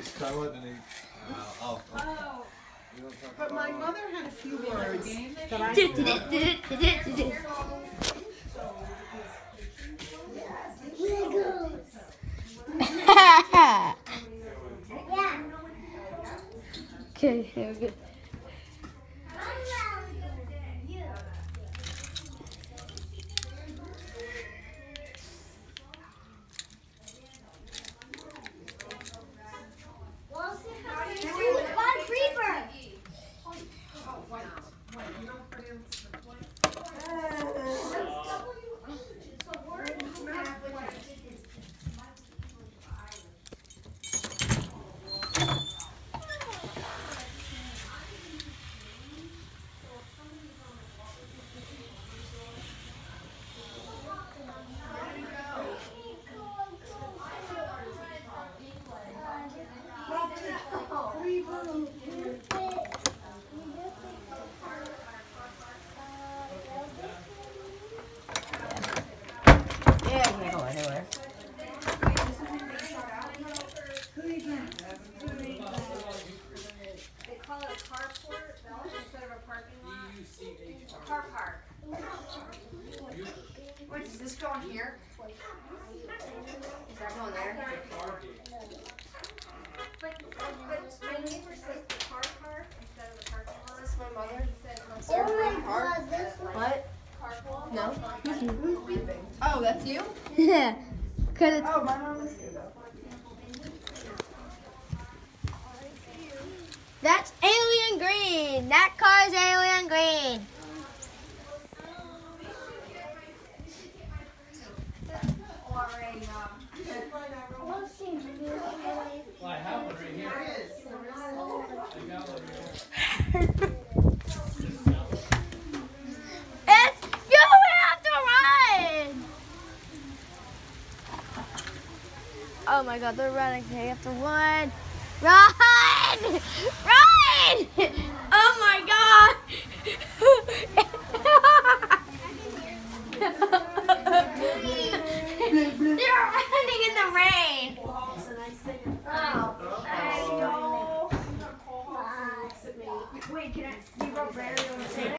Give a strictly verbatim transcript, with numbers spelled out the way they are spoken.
Oh. But my mother had a few words that I Okay, here we go. Yeah, I can't go anywhere. They call it a carport instead of a parking lot. Car park. Wait, does this go in here? Is that going there? But, but my neighbor says the car park instead of the parking lot. Is this my mother? What? Carpool? No? Who's beeping? Oh, that's you? Yeah. Cause it's Oh, my mom is here though. that's alien green. That car is alien green. Or a, um, Well, I have one right here. I got one right here. It's you have to run. Oh my God, they're running. They have to run. Run! Run! Oh my God! They're running in the rain. Wait, can I, you wrote Barry on the